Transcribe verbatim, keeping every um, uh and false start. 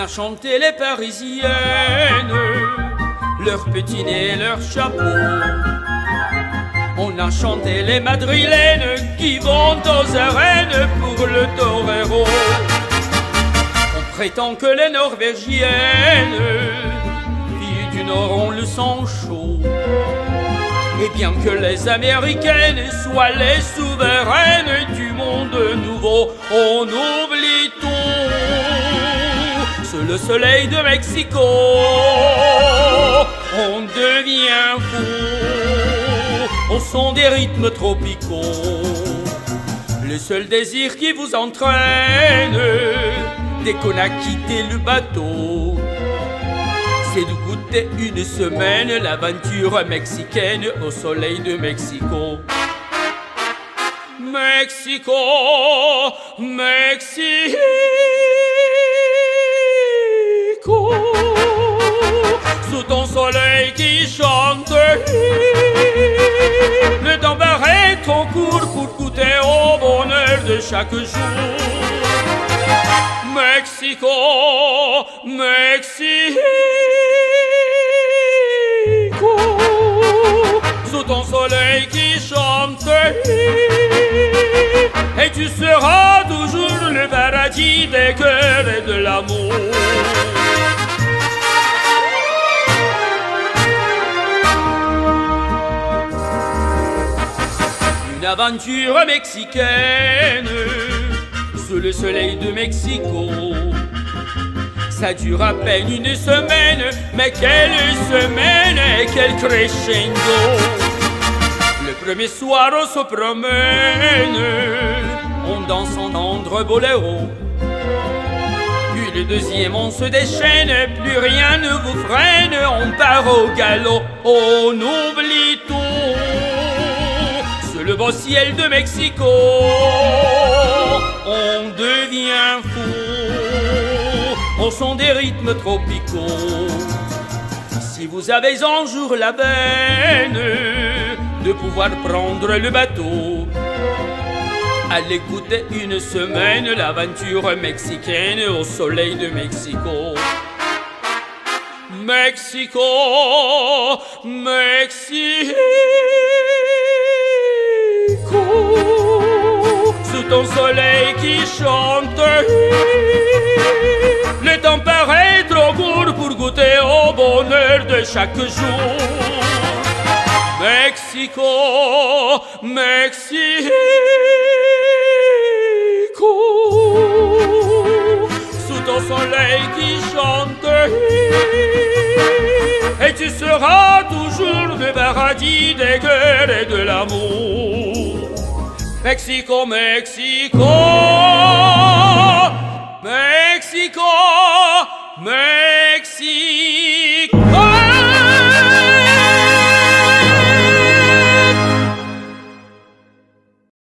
chanté les Parisiennes, leurs petits nez, leurs chapeaux. On a chanté les Madrilènes qui vont aux arènes pour le torero. On prétend que les Norvégiennes, filles du Nord, ont le sang chaud. Et bien que les Américaines soient les souveraines du monde nouveau, on oublie tout sous le soleil de Mexico. On devient fou au son des rythmes tropicaux. Le seul désir qui vous entraîne dès qu'on a quitté le bateau, c'est de goûter une semaine l'aventure mexicaine au soleil de Mexico. Mexico, Mexico, sous ton soleil qui chante, le temps paraît trop court pour goûter au bonheur de chaque jour. Mexico, Mexico, sous ton soleil qui chante, et tu seras toujours le paradis des cœurs et de l'amour. Une aventure mexicaine sous le soleil de Mexico. Ça dure à peine une semaine, mais quelle semaine et quel crescendo. Le premier soir on se promène, on danse en tendre boléro. Puis le deuxième on se déchaîne, plus rien ne vous freine, on part au galop, on oublie tout sous le beau ciel de Mexico. On devient fou au son des rythmes tropicaux. Si vous avez un jour la peine de pouvoir prendre le bateau, allez goûter une semaine l'aventure mexicaine au soleil de Mexico. Mexico, Mexico, sous ton soleil qui chante, le temps paraît trop court pour goûter au bonheur de chaque jour. Mexico, Mexico, sous ton soleil qui chante, et tu seras toujours le paradis des cœurs et de l'amour. Mexico, Mexico, Mexico, Mexico.